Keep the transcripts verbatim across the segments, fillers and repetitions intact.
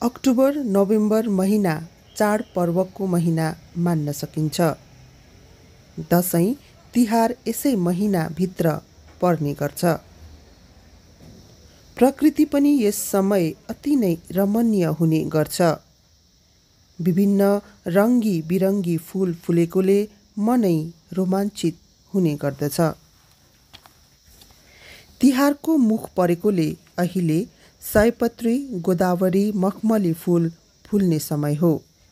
October November महिना चाडपर्वको महिना मान्न सकिन्छ। दसैँ तिहार यसै महिनाभित्र पर्ने गर्छ। प्रकृति पनि यस समय अति नै रमणीय हुने गर्छ। विभिन्न रङ्गी बिरङ्गी फुल फुलेकोले मनै रोमाञ्चित हुने गर्दछ। तिहारको मुख परेकोले अहिले सयपत्री, गोदावरी, मखमली फुल फुल्ने समय हो।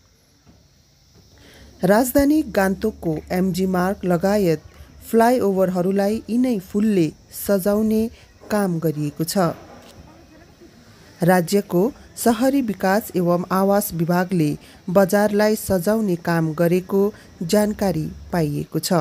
राजधानी गान्तोकको एमजी मार्ग लगायत फ्लाइओभरहरूलाई यिनै फुलले सजाउने काम गरिएको छ। राज्यको शहरी विकास एवं आवास विभागले बजारलाई सजाउने काम गरेको जानकारी पाइएको छ।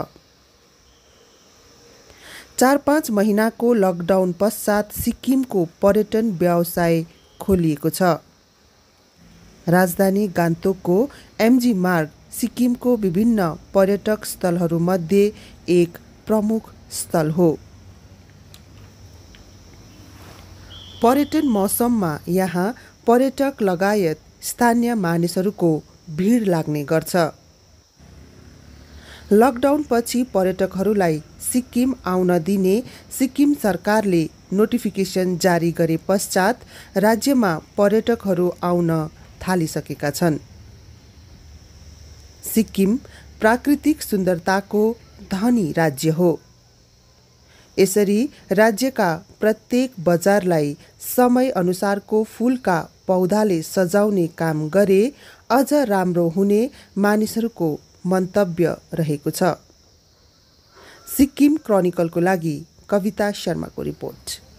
चार पाँच महिनाको लकडाउन पश्चात सिक्किमको पर्यटन व्यवसाय खोलिएको छ। राजधानी गान्तोकको एमजी मार्ग सिक्किमको विभिन्न पर्यटक स्थलहरूमध्ये एक प्रमुख स्थल हो। पर्यटन मौसममा यहाँ पर्यटक लगायत स्थानीय मानिसहरूको भिड लाग्ने गर्छ। लकडाउन पछि पर्यटकहरूलाई सिक्किम आउन दिने सिक्किम सरकारले नोटिफिकेसन जारी गरे पश्चात राज्यमा पर्यटकहरू आउन थालिसकेका छन्। सिक्किम प्राकृतिक सुन्दरताको धनी राज्य हो। यसरी राज्यका प्रत्येक बजारलाई समय अनुसारको फुलका पौधाले सजाउने काम गरे अझ राम्रो हुने मानिसहरूको मन्तव्य रहेको छ। सिक्किम क्रोनिकलको लागि कविता शर्माको रिपोर्ट।